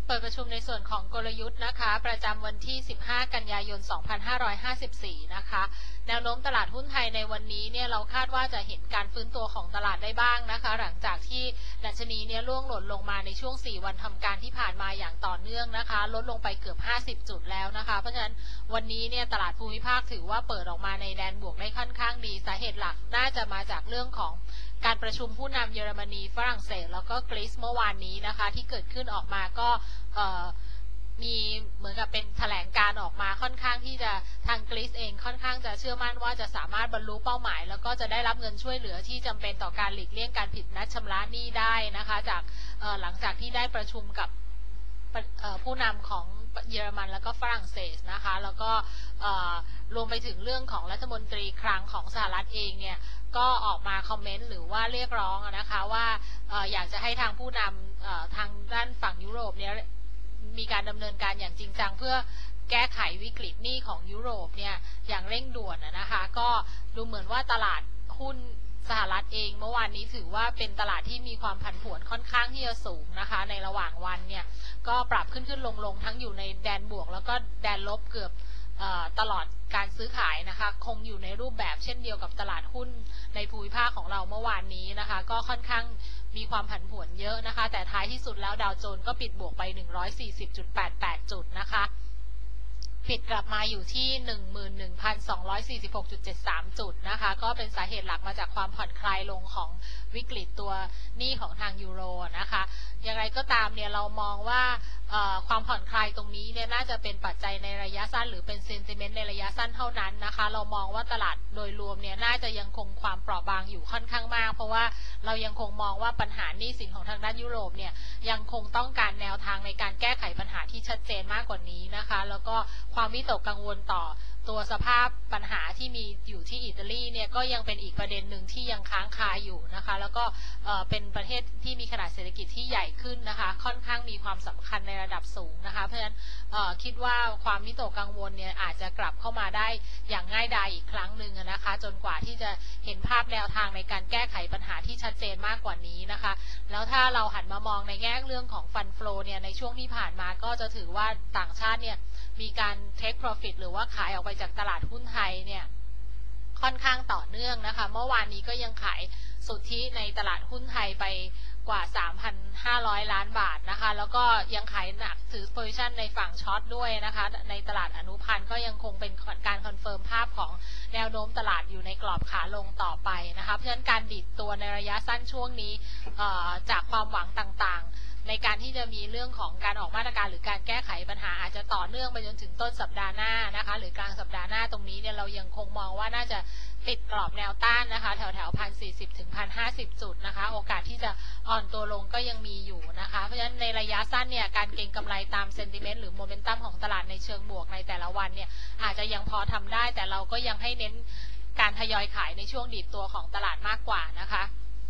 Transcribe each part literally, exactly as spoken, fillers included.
เปิดประชุมในส่วนของกลยุทธ์นะคะประจำวันที่สิบห้ากันยายนสองพันห้าร้อยห้าสิบสี่นะคะแนวโน้มตลาดหุ้นไทยในวันนี้เนี่ยเราคาดว่าจะเห็นการฟื้นตัวของตลาดได้บ้างนะคะหลังจากที่ดัชนีเนี่ยร่วงหล่นลงมาในช่วงสี่วันทำการที่ผ่านมาอย่างต่อเนื่องนะคะลดลงไปเกือบห้าสิบจุดแล้วนะคะเพราะฉะนั้นวันนี้เนี่ยตลาดภูมิภาคถือว่าเปิดออกมาในแดนบวกได้ค่อนข้างดีสาเหตุหลักน่าจะมาจากเรื่องของการประชุมผู้นำเยอรมนีฝรั่งเศสแล้วก็กรีซเมื่อวานนี้นะคะที่เกิดขึ้นออกมาก็มีเหมือนกับเป็นแถลงการออกมาค่อนข้างที่จะทางกรีซเองค่อนข้างจะเชื่อมั่นว่าจะสามารถบรรลุเป้าหมายแล้วก็จะได้รับเงินช่วยเหลือที่จำเป็นต่อการหลีกเลี่ยงการผิดนัดชำระหนี้ได้นะคะจากหลังจากที่ได้ประชุมกับผู้นำของเยอรมันแล้วก็ฝรั่งเศสนะคะแล้วก็รวมไปถึงเรื่องของรัฐมนตรีคลังของสหรัฐเองเนี่ยก็ออกมาคอมเมนต์หรือว่าเรียกร้องนะคะว่าอยากจะให้ทางผู้นำทางด้านฝั่งยุโรปเนี่ยมีการดำเนินการอย่างจริงจังเพื่อแก้ไขวิกฤตหนี้ของยุโรปเนี่ยอย่างเร่งด่วนนะคะก็ดูเหมือนว่าตลาดหุ้นสหรัฐเองเมื่อวานนี้ถือว่าเป็นตลาดที่มีความผันผวนค่อนข้างที่จะสูงนะคะในระหว่างวันเนี่ยก็ปรับขึ้นขึ้นลงลงทั้งอยู่ในแดนบวกแล้วก็แดนลบเกือบตลอดการซื้อขายนะคะคงอยู่ในรูปแบบเช่นเดียวกับตลาดหุ้นในภูมิภาคของเราเมื่อวานนี้นะคะก็ค่อนข้างมีความผันผวนเยอะนะคะแต่ท้ายที่สุดแล้วดาวโจนส์ก็ปิดบวกไป หนึ่งร้อยสี่สิบจุดแปดแปด จุดนะคะปิดกลับมาอยู่ที่ หนึ่งหมื่นหนึ่งพันสองร้อยสี่สิบหกจุดเจ็ดสาม จุดนะคะก็เป็นสาเหตุหลักมาจากความผ่อนคลายลงของวิกฤตตัวหนี้ของทางยูโรนะคะอย่างไรก็ตามเนี่ยเรามองว่าความผ่อนคลายตรงนี้เนี่ยน่าจะเป็นปัจจัยในระยะสั้นหรือเป็นเซนติเมนต์ในระยะสั้นเท่านั้นนะคะเรามองว่าตลาดโดยรวมเนี่ยน่าจะยังคงความเปราะบางอยู่ค่อนข้างมากเพราะว่าเรายังคงมองว่าปัญหาหนี้สินของทางด้านยุโรปเนี่ยยังคงต้องการแนวทางในการแก้ไขปัญหาที่ชัดเจนมากกว่านี้นะคะแล้วก็ความวิตกกังวลต่อตัวสภาพปัญหาที่มีอยู่ที่อิตาลีเนี่ยก็ยังเป็นอีกประเด็นหนึ่งที่ยังค้างคาอยู่นะคะแล้วก็เป็นประเทศที่มีขนาดเศรษฐกิจที่ใหญ่ขึ้นนะคะค่อนข้างมีความสำคัญในระดับสูงนะคะเพราะฉะนั้นคิดว่าความวิตกกังวลเนี่ยอาจจะกลับเข้ามาได้อย่างง่ายดายอีกครั้งหนึ่งนะคะจนกว่าที่จะเห็นภาพแนวทางในการแก้ไขปัญหาที่ชัดเจนมากกว่านี้นะคะแล้วถ้าเราหันมามองในแง่เรื่องของฟันโฟลเนี่ยในช่วงที่ผ่านมาก็จะถือว่าต่างชาติเนี่ยมีการ take profit หรือว่าขายออกไปจากตลาดหุ้นไทยเนี่ยค่อนข้างต่อเนื่องนะคะเมื่อวานนี้ก็ยังขายสุทธิในตลาดหุ้นไทยไปกว่า สามพันห้าร้อย ล้านบาทนะคะแล้วก็ยังขายหนักถือ position ในฝั่งช็อตด้วยนะคะในตลาดอนุพันธ์ก็ยังคงเป็นการคอนเฟิร์มภาพของแนวโน้มตลาดอยู่ในกรอบขาลงต่อไปนะคะเพราะฉะนั้นการดิดตัวในระยะสั้นช่วงนี้จากความหวังต่างๆในการที่จะมีเรื่องของการออกมาตรการหรือการแก้ไขปัญหาอาจจะต่อเนื่องไปจนถึงต้นสัปดาห์หน้านะคะหรือกลางสัปดาห์หน้าตรงนี้เนี่ยเรายังคงมองว่าน่าจะติดกรอบแนวต้านนะคะแถวแถวพันสี่สิบถึงพันห้าสิบจุดนะคะโอกาสที่จะอ่อนตัวลงก็ยังมีอยู่นะคะเพราะฉะนั้นในระยะสั้นเนี่ยการเก็งกำไรตามเซนติเมนต์หรือโมเมนตัมของตลาดในเชิงบวกในแต่ละวันเนี่ยอาจจะยังพอทำได้แต่เราก็ยังให้เน้นการทยอยขายในช่วงดีดตัวของตลาดมากกว่านะคะ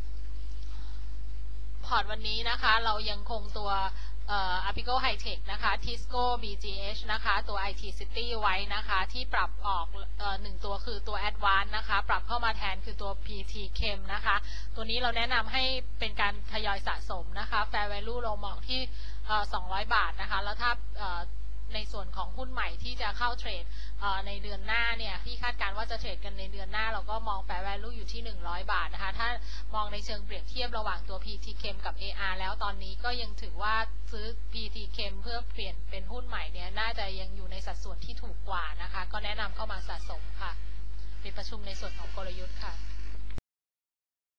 พอร์ตวันนี้นะคะเรายังคงตัวเอ่อ Apico High-Tech นะคะ Tisco บี จี เอช นะคะตัว ไอ ที City ไว้นะคะที่ปรับออกเอ่อหนึ่งตัวคือตัว Advance นะคะปรับเข้ามาแทนคือตัว พี ที Chem นะคะตัวนี้เราแนะนำให้เป็นการทยอยสะสมนะคะ Fair Value เรามองที่เอ่อสองร้อยบาทนะคะแล้วถ้าเอ่อในส่วนของหุ้นใหม่ที่จะเข้าเทรดในเดือนหน้าเนี่ยที่คาดการณ์ว่าจะเทรดกันในเดือนหน้าเราก็มอง Fair Value อยู่ที่หนึ่งร้อยบาทนะคะถ้ามองในเชิงเปรียบเทียบระหว่างตัว พี ที Chem กับ เอ อาร์ แล้วตอนนี้ก็ยังถือว่าซื้อ พี ที Chem เพื่อเปลี่ยนเป็นหุ้นใหม่เนี่ยน่าจะยังอยู่ในสัดส่วนที่ถูกกว่านะคะก็แนะนำเข้ามาสะสมค่ะปิดประชุมในส่วนของกลยุทธ์ค่ะ